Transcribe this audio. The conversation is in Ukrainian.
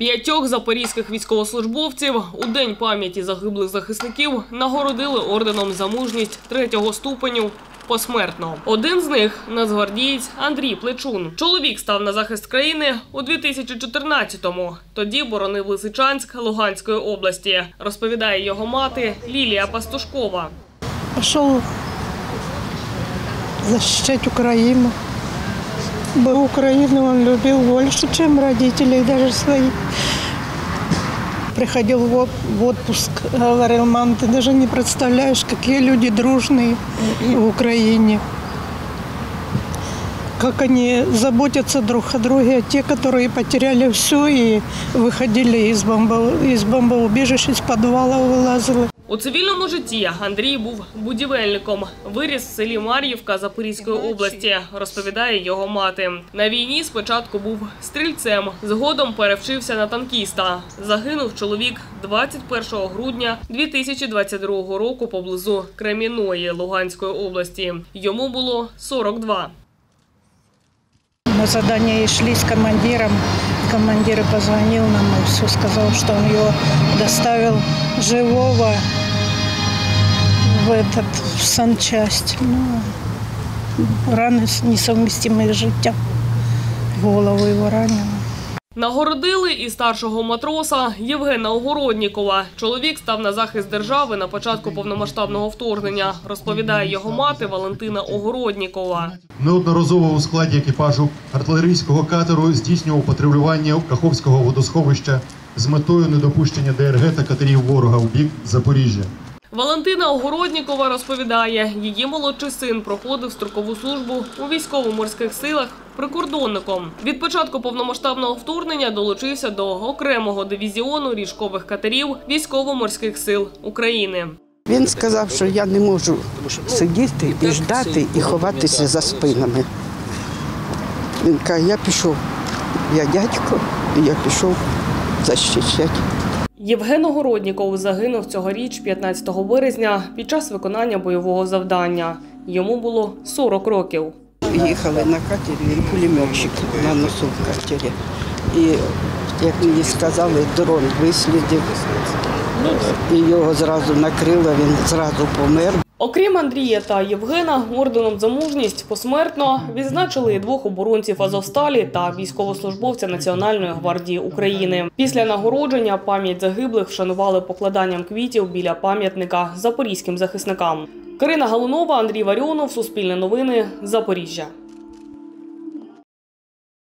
5 запорізьких військовослужбовців у День пам'яті загиблих захисників нагородили орденом за мужність 3-го ступеню посмертно. Один з них – нацгвардієць Андрій Плечун. Чоловік став на захист країни у 2014-му. Тоді боронив Лисичанськ Луганської області, розповідає його мати Лілія Пастушкова. Пішов захищати Україну. Бо Украину он любил больше, чем родителей даже своих. Приходил в отпуск, говорил: мам, ты даже не представляешь, какие люди дружные в Украине. Как они заботятся друг о друге, а те, которые потеряли все и выходили из бомбоубежищ, из подвалов вылазили. У цивільному житті Андрій був будівельником. Виріс в селі Мар'ївка Запорізької області, розповідає його мати. На війні спочатку був стрільцем, згодом перевчився на танкіста. Загинув чоловік 21 грудня 2022 року поблизу Кремінної Луганської області. Йому було 42. На задание шли с командиром. Командир позвонил нам и все сказал, что он его доставил живого в санчасть. Раны несовместимые с життям. Голову его ранило. Нагородили і старшого матроса Євгена Огороднікова. Чоловік став на захист держави на початку повномасштабного вторгнення, розповідає його мати Валентина Огороднікова. Неодноразово у складі екіпажу артилерійського катеру здійснював патрулювання Каховського водосховища з метою недопущення ДРГ та катерів ворога в бік Запоріжжя. Валентина Огороднікова розповідає, її молодший син проходив строкову службу у військово-морських силах прикордонником. Від початку повномасштабного вторгнення долучився до окремого дивізіону річкових катерів військово-морських сил України. Він сказав, що я не можу сидіти і ждати, і ховатися за спинами. Він каже: я пішов, я дядько, і я пішов захищати. Євген Огородніков загинув цьогоріч 15 березня під час виконання бойового завдання. Йому було 40 років. Їхали на катері, він пулеметчик на носу в катері. І, як мені сказали, дрон вислідив, і його зразу накрило, він зразу помер. Окрім Андрія та Євгена, орденом за мужність посмертно відзначили і 2 оборонців Азовсталі та військовослужбовця Національної гвардії України. Після нагородження пам'ять загиблих вшанували покладанням квітів біля пам'ятника запорізьким захисникам. Карина Галунова, Андрій Варіонов, Суспільне новини, Запоріжжя.